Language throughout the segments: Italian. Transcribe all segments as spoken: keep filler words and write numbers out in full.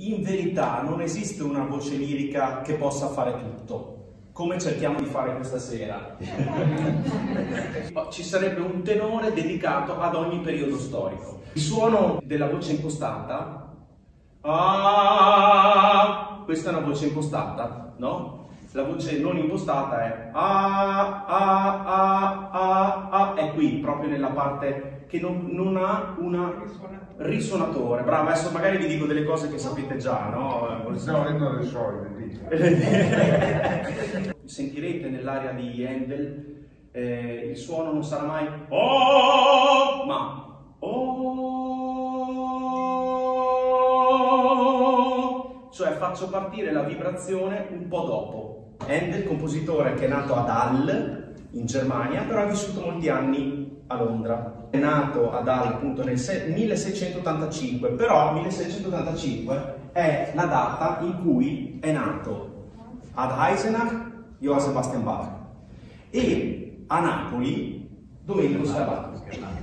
in verità non esiste una voce lirica che possa fare tutto, come cerchiamo di fare questa sera. Ci sarebbe un tenore dedicato ad ogni periodo storico. Il suono della voce impostata, ah, questa è una voce impostata, no? La voce non impostata è ah, ah, ah, ah, ah, è qui, proprio nella parte che non, non ha una risonatore. Bravo, adesso magari vi dico delle cose che sapete già, no? Stiamo vedendo le solite. Sentirete nell'aria di Handel, eh, il suono non sarà mai oh, ma oh, cioè faccio partire la vibrazione un po' dopo. Handel, compositore che è nato ad Halle, in Germania, però ha vissuto molti anni a Londra. È nato ad Halle appunto nel milleseicentottantacinque, però milleseicentottantacinque è la data in cui è nato ad Eisenach Johann Sebastian Bach e a Napoli Domenico Scarlatti.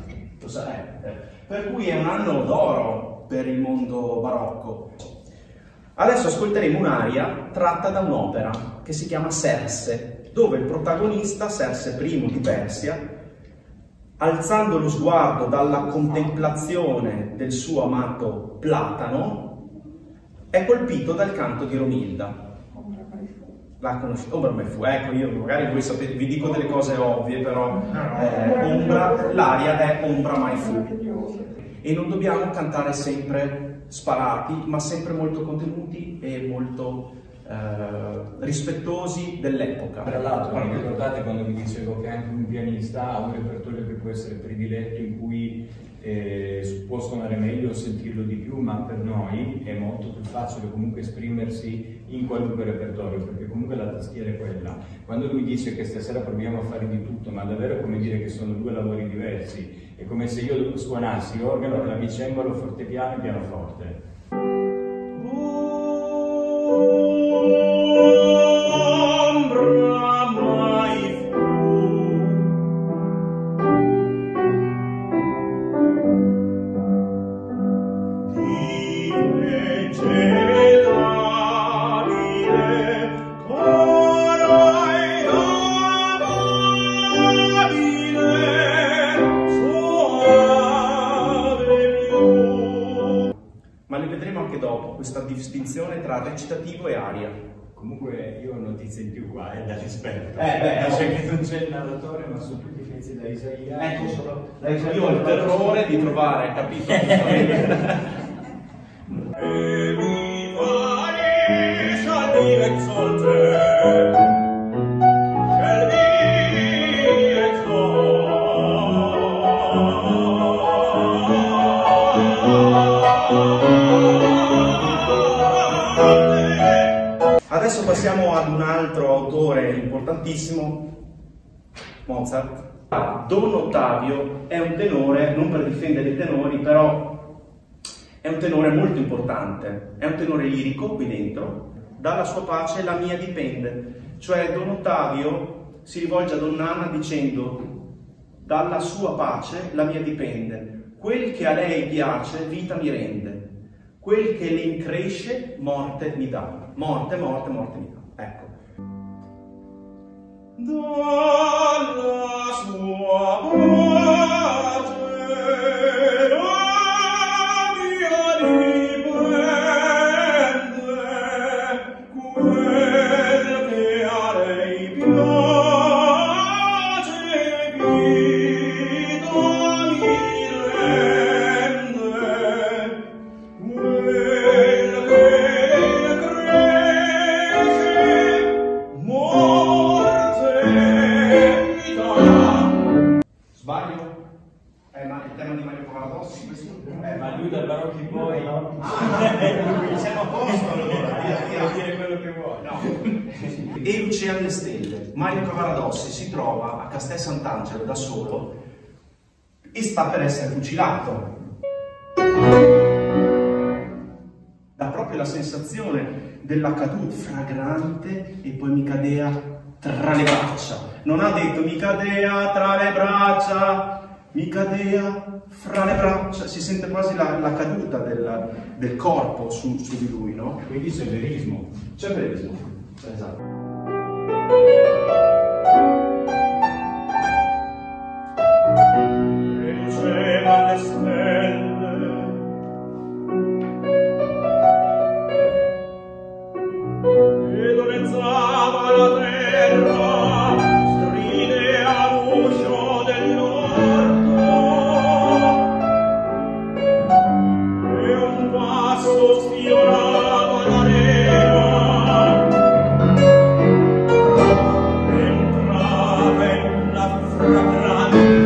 Per cui è un anno d'oro per il mondo barocco. Adesso ascolteremo un'aria tratta da un'opera che si chiama Serse, dove il protagonista, Serse I di Persia, alzando lo sguardo dalla contemplazione del suo amato Platano, è colpito dal canto di Romilda. La conoscete? Ombra mai fu, ecco, io magari voi sapete, vi dico delle cose ovvie, però eh, ombra, l'aria è Ombra mai fu. E non dobbiamo cantare sempre sparati, ma sempre molto contenuti e molto eh, rispettosi dell'epoca. Tra l'altro, mi ricordate quando vi dicevo che anche un pianista ha un repertorio che può essere prediletto, in cui eh, può suonare meglio o sentirlo di più, ma per noi è molto più facile comunque esprimersi in qualunque repertorio, perché comunque la tastiera è quella. Quando lui dice che stasera proviamo a fare di tutto, ma davvero è come dire che sono due lavori diversi, è come se io suonassi organo, clavicembalo, fortepiano e pianoforte. Ma le vedremo anche dopo, questa distinzione tra recitativo e aria. Comunque io ho notizie in più qua, eh, da rispetto. Eh, beh, dice che non c'è il narratore, ma sono tutti pezzi da Isaia. Ecco, solo... io ho il terrore di trovare, capito? E viva shall be exalted, shall be Adesso passiamo ad un altro autore importantissimo, Mozart. Don Ottavio è un tenore, non per difendere i tenori, però è un tenore molto importante, è un tenore lirico qui dentro. Dalla sua pace la mia dipende, cioè Don Ottavio si rivolge a Donna Anna dicendo: dalla sua pace la mia dipende, quel che a lei piace vita mi rende, quel che le incresce morte mi dà. Morte, morte, morte mi dà. Ecco. Dalla sua pace la mia dipende, quel che a lei piace vita mi rende, quel che Eh, ma lui dal barocco in poi no? Siamo a posto allora, può dire quello che vuole. No. E Lucia alle stelle, Mario Cavaradossi si trova a Castel Sant'Angelo da solo e sta per essere fucilato. Dà proprio la sensazione della caduta fragrante e poi mi cadea tra le braccia. Non ha detto mi cadea tra le braccia, mi cadea fra le braccia, si sente quasi la, la caduta del, del corpo su, su di lui, no? Quindi c'è verismo. C'è verismo, esatto. E diceva le stelle, e domezzava la terra, stride all'uscio dell'orto, e un passo sfiorava l'arena, entrava in la fragranza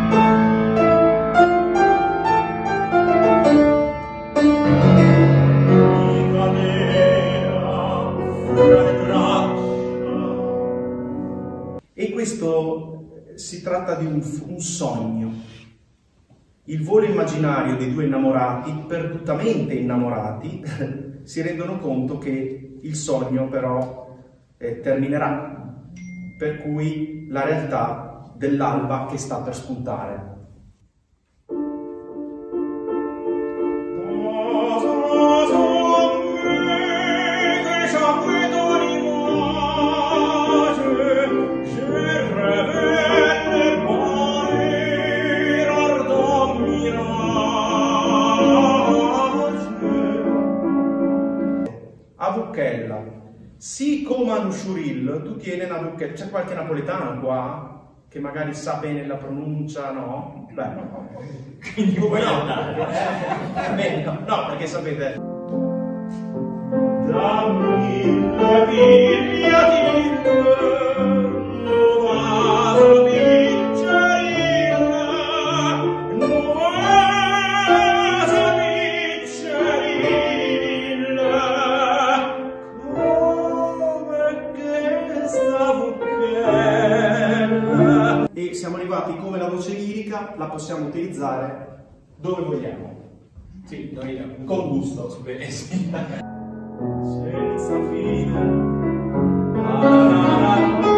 di cadea fra le braccia. E questo si tratta di un, un sogno, il volo immaginario di due innamorati, perdutamente innamorati, si rendono conto che il sogno però eh, terminerà, per cui la realtà dell'alba che sta per spuntare. A Vucchella, si come un sciuril, tu tieni una Vucchella, c'è qualche napoletano qua che magari sa bene la pronuncia, no? Beh, Quindi vuoi no, andare? eh, beh, no, no, perché sapete, Dammi la piglia di nuova piccerina, nuova piccerina, come che sta Vucchella. e siamo arrivati come la voce lirica, la possiamo utilizzare dove vogliamo. Sì, noi appunto, Con gusto. Beh, sì. Senza fine, la la la la.